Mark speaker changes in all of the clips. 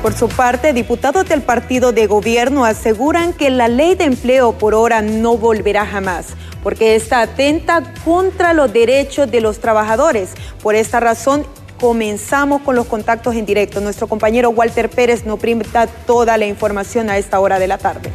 Speaker 1: Por su parte, diputados del partido de gobierno aseguran que la ley de empleo por hora no volverá jamás, porque esta atenta contra los derechos de los trabajadores. Por esta razón, comenzamos con los contactos en directo. Nuestro compañero Walter Pérez nos brinda toda la información a esta hora de la tarde.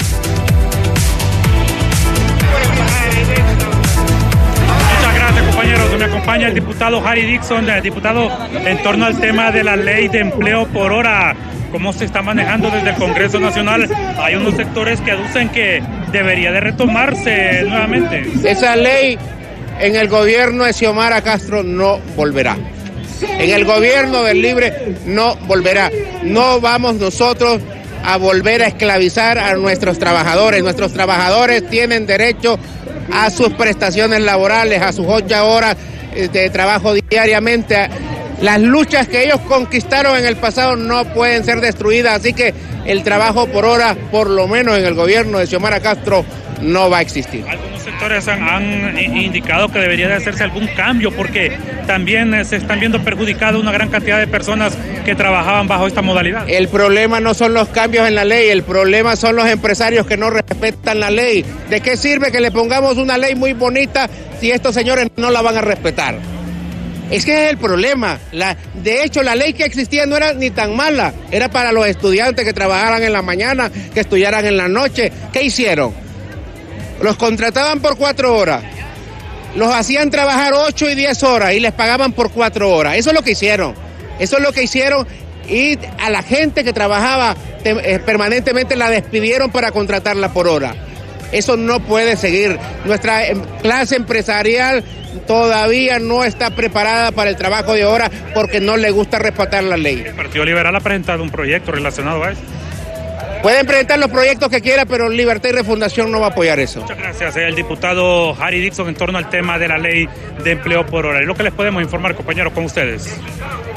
Speaker 2: Compañeros, me acompaña el diputado Harry Dixon, diputado, en torno al tema de la ley de empleo por hora. ¿Cómo se está manejando desde el Congreso Nacional? Hay unos sectores que aducen que debería de retomarse nuevamente.
Speaker 3: Esa ley en el gobierno de Xiomara Castro no volverá. En el gobierno del Libre no volverá. No vamos nosotros a volver a esclavizar a nuestros trabajadores. Nuestros trabajadores tienen derecho a sus prestaciones laborales, a sus 8 horas de trabajo diariamente. Las luchas que ellos conquistaron en el pasado no pueden ser destruidas, así que el trabajo por hora, por lo menos en el gobierno de Xiomara Castro, no va a existir.
Speaker 2: Algunos sectores han indicado que debería de hacerse algún cambio porque también se están viendo perjudicadas una gran cantidad de personas que trabajaban bajo esta modalidad.
Speaker 3: El problema no son los cambios en la ley, el problema son los empresarios que no respetan la ley. ¿De qué sirve que le pongamos una ley muy bonita si estos señores no la van a respetar? Es que es el problema. De hecho, la ley que existía no era ni tan mala. Era para los estudiantes que trabajaran en la mañana, que estudiaran en la noche. ¿Qué hicieron? Los contrataban por 4 horas. Los hacían trabajar 8 y 10 horas y les pagaban por 4 horas. Eso es lo que hicieron. Eso es lo que hicieron. Y a la gente que trabajaba permanentemente la despidieron para contratarla por hora. Eso no puede seguir. Nuestra clase empresarial todavía no está preparada para el trabajo de hora porque no le gusta respetar la ley.
Speaker 2: El Partido Liberal ha presentado un proyecto relacionado a eso.
Speaker 3: Pueden presentar los proyectos que quieran, pero Libertad y Refundación no va a apoyar eso.
Speaker 2: Muchas gracias. El diputado Harry Dixon en torno al tema de la ley de empleo por hora. Es lo que les podemos informar, compañeros, con ustedes.